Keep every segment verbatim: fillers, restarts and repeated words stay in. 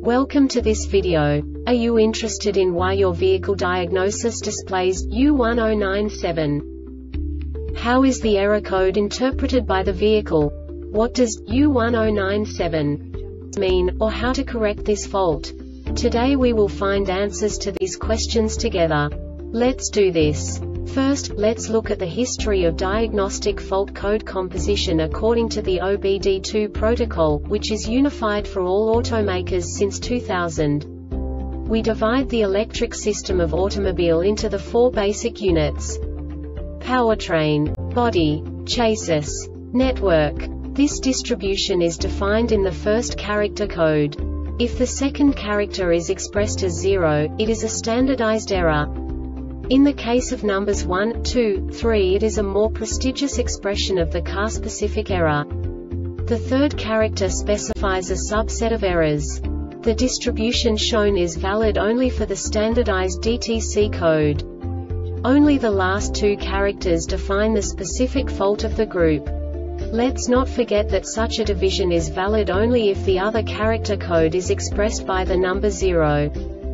Welcome to this video. Are you interested in why your vehicle diagnosis displays U one zero nine seven? How is the error code interpreted by the vehicle? What does U one zero nine seven mean, or how to correct this fault? Today we will find answers to these questions together. Let's do this. First, let's look at the history of diagnostic fault code composition according to the O B D two protocol, which is unified for all automakers since two thousand. We divide the electric system of automobile into the four basic units: powertrain, body, chassis, network. This distribution is defined in the first character code. If the second character is expressed as zero, it is a standardized error. In the case of numbers one, two, three, it is a more prestigious expression of the car-specific error. The third character specifies a subset of errors. The distribution shown is valid only for the standardized D T C code. Only the last two characters define the specific fault of the group. Let's not forget that such a division is valid only if the other character code is expressed by the number zero.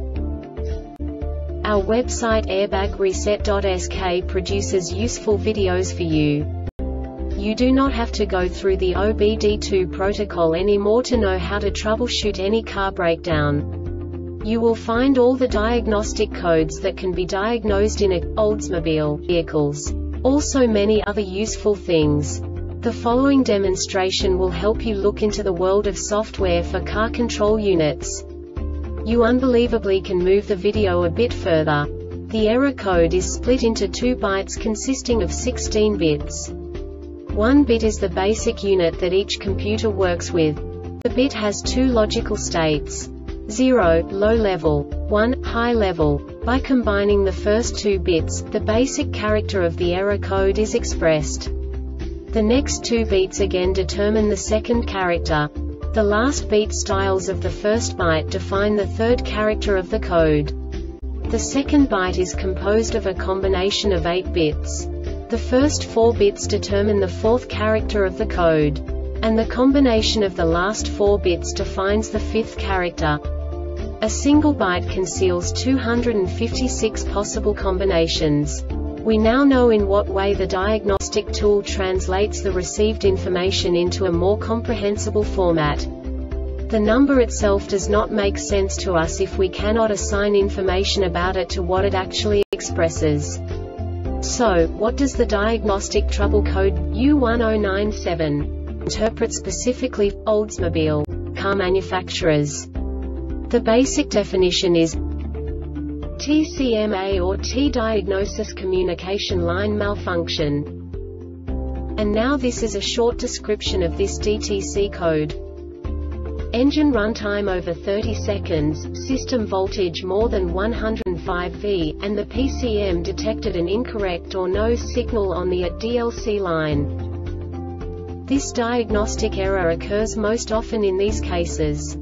Our website airbag reset dot S K produces useful videos for you. You do not have to go through the O B D two protocol anymore to know how to troubleshoot any car breakdown. You will find all the diagnostic codes that can be diagnosed in a Oldsmobile vehicles. Also many other useful things. The following demonstration will help you look into the world of software for car control units. You unbelievably can move the video a bit further. The error code is split into two bytes consisting of sixteen bits. One bit is the basic unit that each computer works with. The bit has two logical states: zero, low level, one, high level. By combining the first two bits, the basic character of the error code is expressed. The next two beats again determine the second character. The last beat styles of the first byte define the third character of the code. The second byte is composed of a combination of eight bits. The first four bits determine the fourth character of the code. And the combination of the last four bits defines the fifth character. A single byte conceals two hundred fifty-six possible combinations. We now know in what way the diagnostic tool translates the received information into a more comprehensible format. The number itself does not make sense to us if we cannot assign information about it to what it actually expresses. So, what does the diagnostic trouble code U one zero nine seven interpret specifically for Oldsmobile car manufacturers? The basic definition is T C M A or T-diagnosis communication line malfunction. And now this is a short description of this D T C code. Engine runtime over thirty seconds, system voltage more than one hundred five volts, and the P C M detected an incorrect or no signal on the D L C line. This diagnostic error occurs most often in these cases: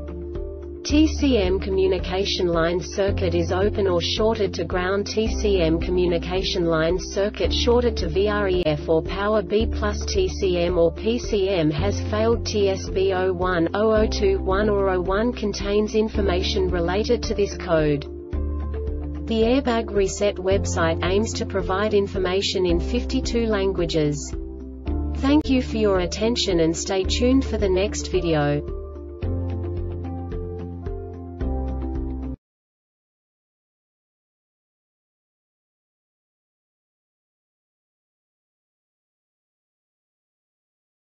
T C M communication line circuit is open or shorted to ground. T C M communication line circuit shorted to V R E F or power B plus. T C M or P C M has failed. T S B zero one, zero zero two, one or zero one contains information related to this code. The Airbag Reset website aims to provide information in fifty-two languages. Thank you for your attention and stay tuned for the next video.